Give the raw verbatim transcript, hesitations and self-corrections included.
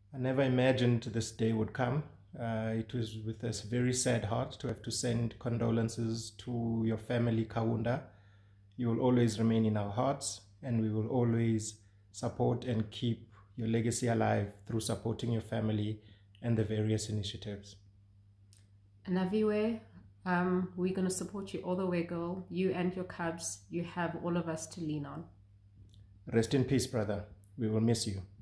I never imagined this day would come. Uh, it was with a very sad heart to have to send condolences to your family, Kaunda. You will always remain in our hearts, and we will always support and keep your legacy alive through supporting your family and the various initiatives. And everywhere, um, we're going to support you all the way, girl. You and your cubs, you have all of us to lean on. Rest in peace, brother. We will miss you.